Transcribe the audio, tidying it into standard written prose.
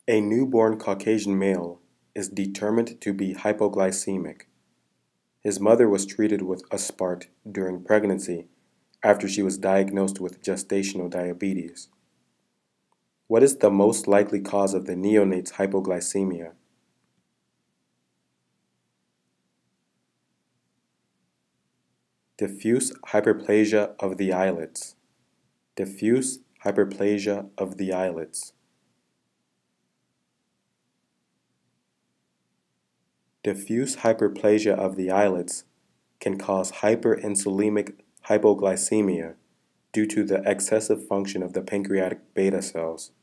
A newborn Caucasian male is determined to be hypoglycemic. His mother was treated with Aspart during pregnancy after she was diagnosed with gestational diabetes. What is the most likely cause of the neonate's hypoglycemia? Diffuse hyperplasia of the islets. Diffuse hyperplasia of the islets. Diffuse hyperplasia of the islets can cause hyperinsulinic hypoglycemia due to the excessive function of the pancreatic beta cells.